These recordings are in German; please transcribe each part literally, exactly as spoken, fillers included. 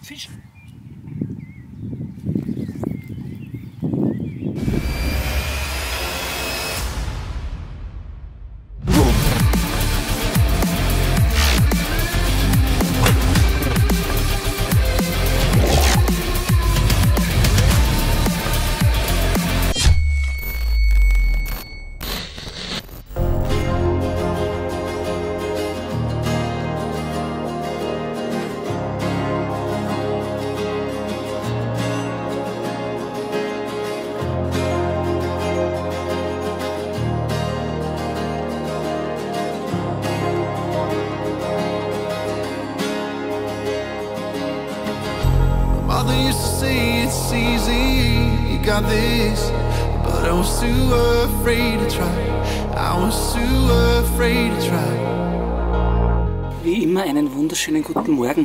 Fisch. Mother used to say it's easy, you got this, but I was too afraid to try. I was too afraid to try. Wie immer einen wunderschönen guten Morgen.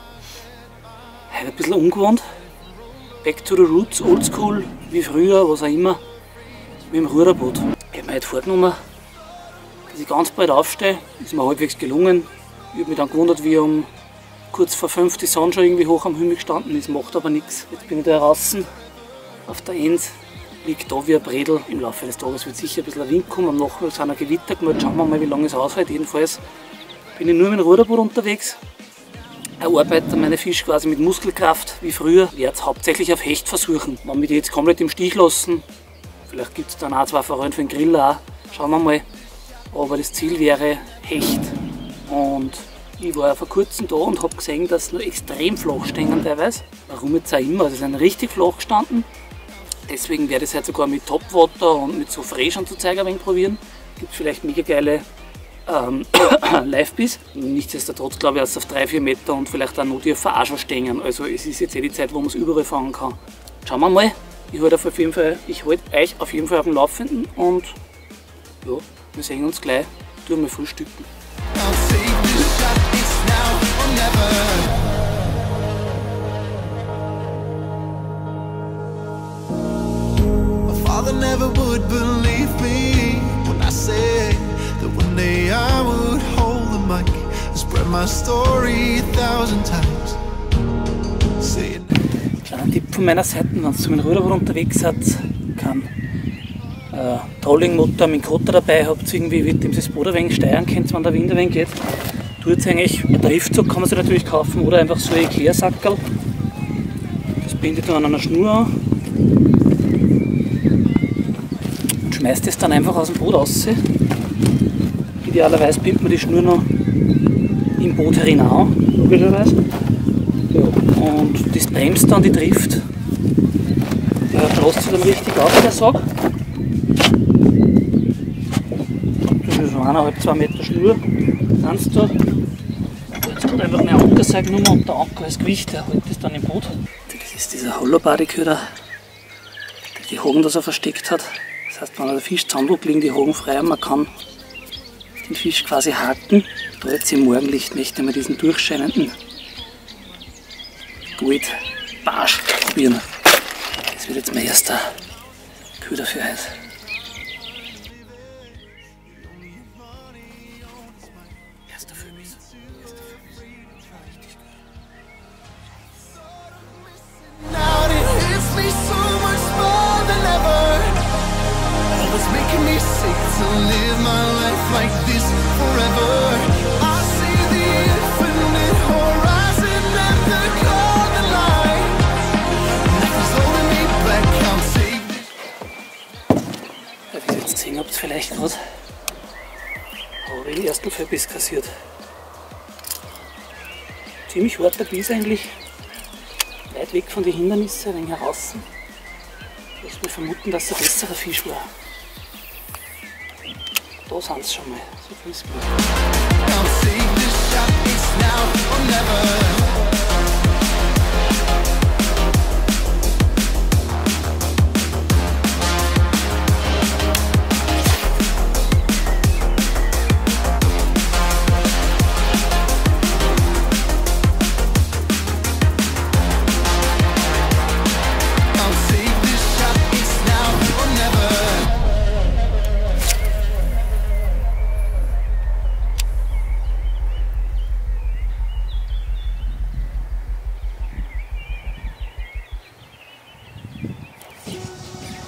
Heute ein bisschen ungewohnt. Back to the roots, old school, wie früher, was auch immer, mit dem Ruderboot. Ich habe mir heute vorgenommen, dass ich ganz bald aufstehe. Ist mir halbwegs gelungen. Ich habe mich dann gewundert, wie um kurz vor fünf die Sonne schon irgendwie hoch am Himmel gestanden ist, macht aber nichts. Jetzt bin ich da draußen auf der Enz, liegt da wie ein Bredel. Im Laufe des Tages wird sicher ein bisschen ein Wind kommen, am Nachmittag sind ein Gewitter gemeldet, schauen wir mal, wie lange es aushält. Jedenfalls bin ich nur mit dem Ruderboot unterwegs. Ich arbeite meine Fische quasi mit Muskelkraft wie früher. Ich werde es hauptsächlich auf Hecht versuchen. Wenn wir die jetzt komplett im Stich lassen, vielleicht gibt es dann auch zwei Forellen für den Grill auch, schauen wir mal. Aber das Ziel wäre Hecht. Und ich war ja vor kurzem da und habe gesehen, dass sie noch extrem flach stehen teilweise. Warum jetzt auch immer, also sie sind richtig flach gestanden. Deswegen werde ich es halt sogar mit Topwater und mit so Fresh und so Zeug ein wenig probieren. Gibt vielleicht mega geile ähm, Live-Biss. Nichtsdestotrotz glaube ich, dass es auf drei, vier Meter und vielleicht auch noch die auch schon stehen. Also es ist jetzt eh die Zeit, wo man es überall fangen kann. Schauen wir mal. Ich halte auf jeden Fall, ich halte euch auf jeden Fall auf dem Laufenden und ja, wir sehen uns gleich. Tun wir frühstücken. Father never would believe me when I said that one day I would hold the mic and spread my story a thousand times. Kleiner Tipp von meiner Seite, wenn ihr mit dem Ruderboot unterwegs seid, kann äh, Trolling-Motor mit Kotter dabei habt, irgendwie, mit dem ihr das Boot ein wenig steuern könnt, wenn der Wind ein wenig geht. Tut eigentlich, ein Driftzug kann man sich natürlich kaufen oder einfach so ein Erklärsackerl. Das bindet man an einer Schnur an. Schmeißt es dann einfach aus dem Boot raus. Idealerweise bindet man die Schnur noch im Boot herinau, logischerweise. Ja, und das bremst dann die Drift. Der bläst sich dann richtig auf, der Sack. Das ist so eineinhalb, zwei Meter Schnur. Kannst du. Jetzt kommt einfach eine Ankerseil genommen und der Anker als Gewicht, der hält das dann im Boot. Das ist dieser Hollowbody-Köder, der die Haken da so versteckt hat. Das heißt, wenn der Fisch zusammenliegt, liegen die Haken frei und man kann den Fisch quasi haken. Da jetzt im Morgenlicht möchte man diesen durchscheinenden Gold-Barsch probieren. Das wird jetzt mein erster Köder für heute. Erster Föbis. Erster Föbis. Richtig gut. Now it hits me so much more than ever. It's making me sick to live my life like this forever. I see the infinite horizon and the golden light. Nothing's holding me back, I'll take this. Ja, wie ihr jetzt gesehen habt, vielleicht gerade, habe ich den ersten Föbis kassiert. Ziemlich harter Biss eigentlich, weit weg von den Hindernissen, ein wenig heraus. Lass mich vermuten, dass es ein besserer Fisch war. Da sind sie schon mal, so viel ist gut.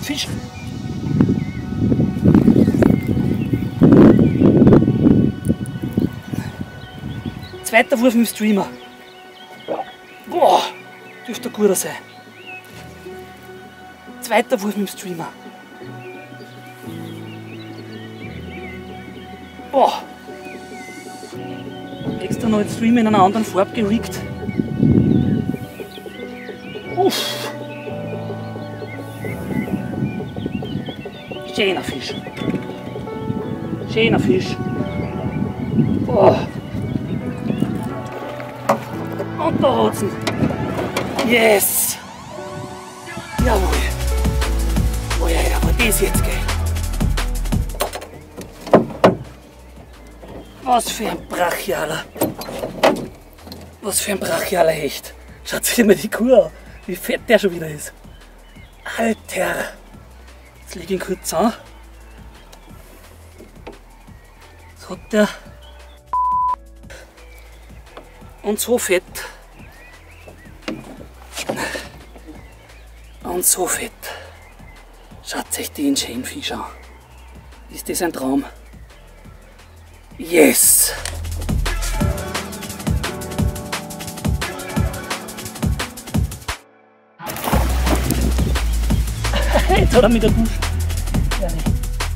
Fisch! Zweiter Wurf mit dem Streamer. Boah, dürfte ein guter sein. Zweiter Wurf mit dem Streamer. Boah. Extra noch den Streamer in einer anderen Farbe gerickt. Uff. Schöner Fisch. Schöner Fisch. Boah. Und da hat's ihn. Yes! Jawohl. Oh ja, aber das jetzt geil. Was für ein brachialer. Was für ein brachialer Hecht. Schaut sich mal die Kuh an, wie fett der schon wieder ist. Alter. Jetzt lege ich ihn kurz an. Jetzt hat der. Und so fett. Und so fett. Schaut euch den schönen Fisch an. Ist das ein Traum? Yes! Jetzt hat er mit der Busch. Ja, nicht.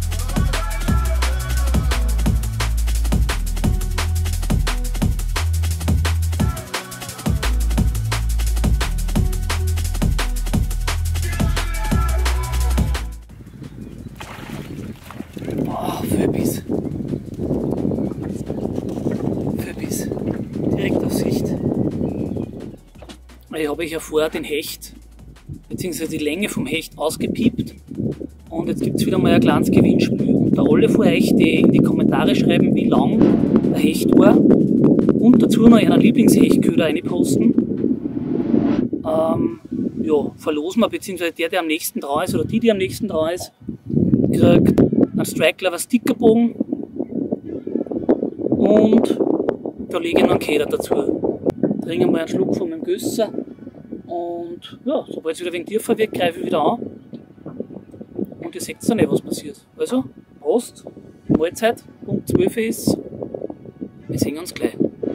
Oh, Föbis. Föbis. Direkt auf Sicht. Ich habe ja vorher den Hecht bzw. die Länge vom Hecht ausgepiept und jetzt gibt es wieder mal ein kleines Gewinnspiel. Und da alle von euch, die in die Kommentare schreiben, wie lang der Hecht war und dazu noch einen Lieblingshechköder reinposten, ähm, ja, verlosen wir, beziehungsweise der, der am nächsten dran ist oder die, die am nächsten dran ist, kriegt einen Strike-Lever Stickerbogen und da lege ich noch einen Köder dazu. Trinke mal einen Schluck von meinem Gösser. Und ja, sobald es wieder ein wenig tiefer wird, greife ich wieder an. Und ihr seht dann nicht, was passiert. Also, Prost, Mahlzeit, Punkt zwölf ist. Wir sehen uns gleich.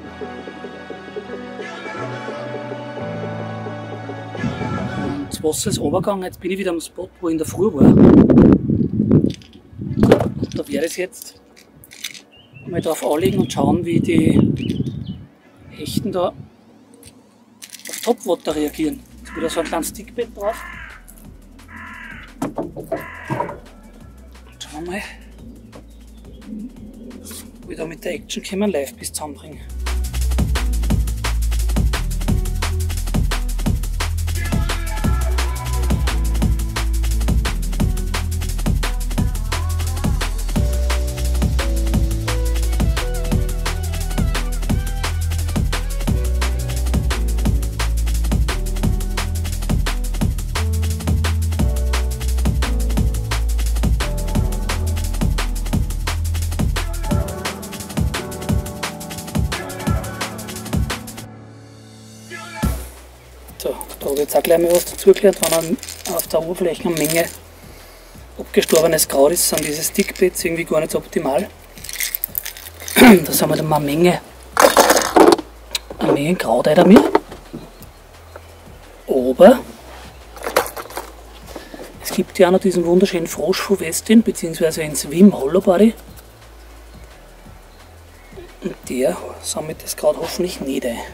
Und das Wasser ist runtergegangen, jetzt bin ich wieder am Spot, wo ich in der Früh war. Und da werde ich jetzt mal drauf anlegen und schauen, wie die Hechten da auf Topwater reagieren. Jetzt wieder so ein kleines Stickbett drauf. Und schauen wir mal, wie ich da mit der Action Cam live bis zusammenbringen. So, da habe ich jetzt auch gleich mal was dazu gelernt, wenn auf der Oberfläche eine Menge abgestorbenes Kraut ist, sind diese Stickbeds irgendwie gar nicht so optimal. Da sind wir dann mal eine Menge, eine Menge Kraut damit. Aber es gibt ja auch noch diesen wunderschönen Frosch von Westin, beziehungsweise ein Swim Hollow Body. Und der sammelt das Kraut hoffentlich nicht ein.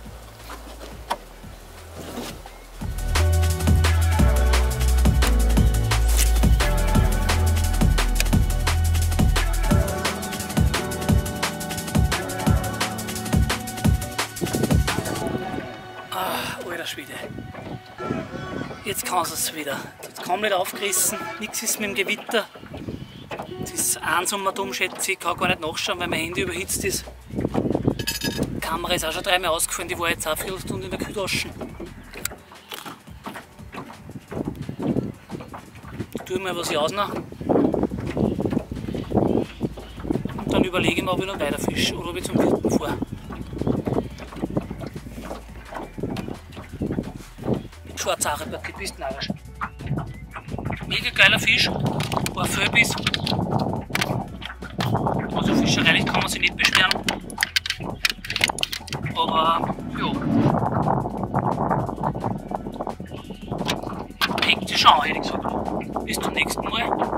Schwede. Jetzt kann es wieder. Jetzt kaum nicht aufgerissen, nichts ist mit dem Gewitter. Es ist einsam dumm, schätze ich, kann gar nicht nachschauen, weil mein Handy überhitzt ist. Die Kamera ist auch schon dreimal ausgefallen, die war jetzt auch eine Viertelstunde in der Kühltasche. Ich tue mal, was ich ausnehme. Und dann überlege ich mir, ob ich noch weiter fische oder ob ich zum Vierten fahre. Schwarze Partie, bist narrisch. Mega geiler Fisch, war Föbis. Also fischereilich kann man sich nicht beschweren. Aber ja. Hängt sich schon, hätte ich gesagt. Bis zum nächsten Mal.